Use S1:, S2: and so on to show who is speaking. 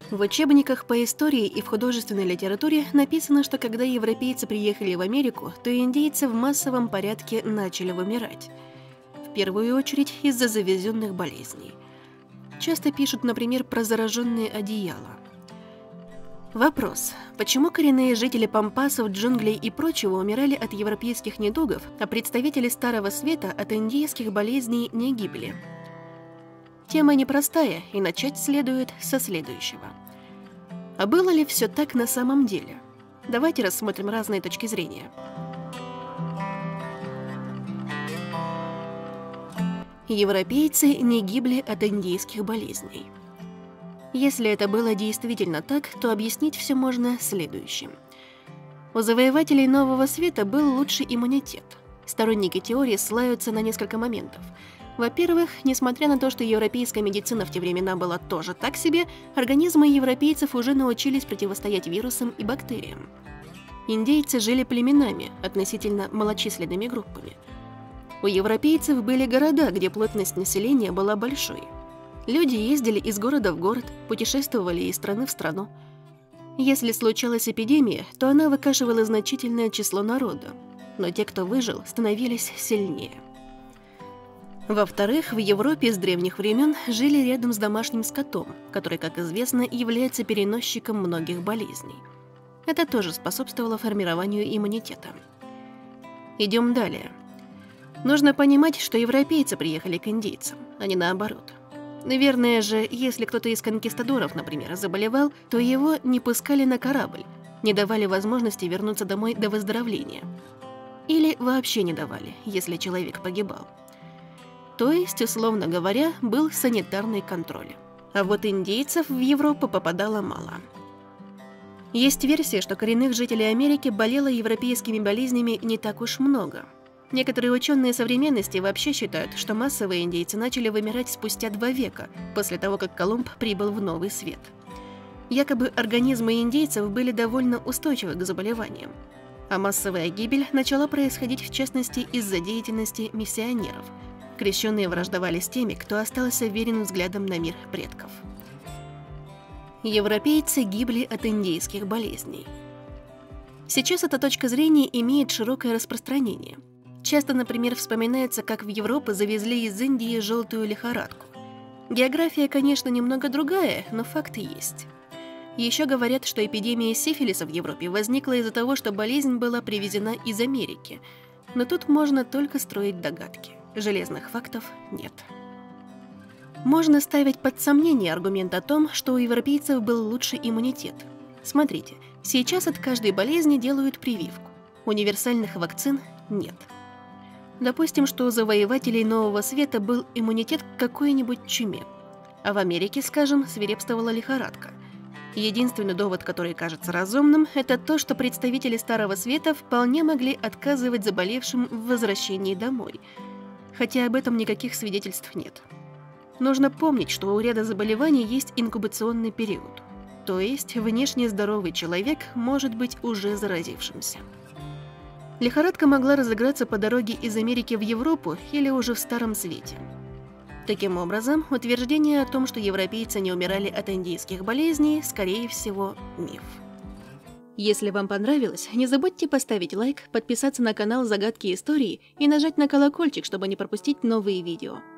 S1: В учебниках по истории и в художественной литературе написано, что когда европейцы приехали в Америку, то индейцы в массовом порядке начали вымирать. В первую очередь из-за завезенных болезней. Часто пишут, например, про зараженные одеяла. Вопрос: почему коренные жители пампасов, джунглей и прочего умирали от европейских недугов, а представители Старого Света от индейских болезней не гибли? Тема непростая, и начать следует со следующего. А было ли все так на самом деле? Давайте рассмотрим разные точки зрения. Европейцы не гибли от индейских болезней. Если это было действительно так, то объяснить все можно следующим. У завоевателей Нового Света был лучший иммунитет. Сторонники теории ссылаются на несколько моментов. Во-первых, несмотря на то, что европейская медицина в те времена была тоже так себе, организмы европейцев уже научились противостоять вирусам и бактериям. Индейцы жили племенами, относительно малочисленными группами. У европейцев были города, где плотность населения была большой. Люди ездили из города в город, путешествовали из страны в страну. Если случалась эпидемия, то она выкашивала значительное число народа, но те, кто выжил, становились сильнее. Во-вторых, в Европе с древних времен жили рядом с домашним скотом, который, как известно, является переносчиком многих болезней. Это тоже способствовало формированию иммунитета. Идем далее. Нужно понимать, что европейцы приехали к индейцам, а не наоборот. Наверное же, если кто-то из конкистадоров, например, заболевал, то его не пускали на корабль, не давали возможности вернуться домой до выздоровления. Или вообще не давали, если человек погибал. То есть, условно говоря, был санитарный контроль. А вот индейцев в Европу попадало мало. Есть версия, что коренных жителей Америки болело европейскими болезнями не так уж много. Некоторые ученые современности вообще считают, что массовые индейцы начали вымирать спустя 2 века, после того, как Колумб прибыл в Новый Свет. Якобы организмы индейцев были довольно устойчивы к заболеваниям, а массовая гибель начала происходить в частности из-за деятельности миссионеров. Крещенные враждовали с теми, кто остался верен взглядам на мир предков. Европейцы гибли от индейских болезней. Сейчас эта точка зрения имеет широкое распространение. Часто, например, вспоминается, как в Европу завезли из Индии желтую лихорадку. География, конечно, немного другая, но факты есть. Еще говорят, что эпидемия сифилиса в Европе возникла из-за того, что болезнь была привезена из Америки. Но тут можно только строить догадки. Железных фактов нет. Можно ставить под сомнение аргумент о том, что у европейцев был лучший иммунитет. Смотрите, сейчас от каждой болезни делают прививку. Универсальных вакцин нет. Допустим, что у завоевателей Нового Света был иммунитет к какой-нибудь чуме. А в Америке, скажем, свирепствовала лихорадка. Единственный довод, который кажется разумным, это то, что представители Старого Света вполне могли отказывать заболевшим в возвращении домой. Хотя об этом никаких свидетельств нет. Нужно помнить, что у ряда заболеваний есть инкубационный период. То есть внешне здоровый человек может быть уже заразившимся. Лихорадка могла разыграться по дороге из Америки в Европу или уже в Старом Свете. Таким образом, утверждение о том, что европейцы не умирали от индейских болезней, скорее всего, миф. Если вам понравилось, не забудьте поставить лайк, подписаться на канал «Загадки истории» и нажать на колокольчик, чтобы не пропустить новые видео.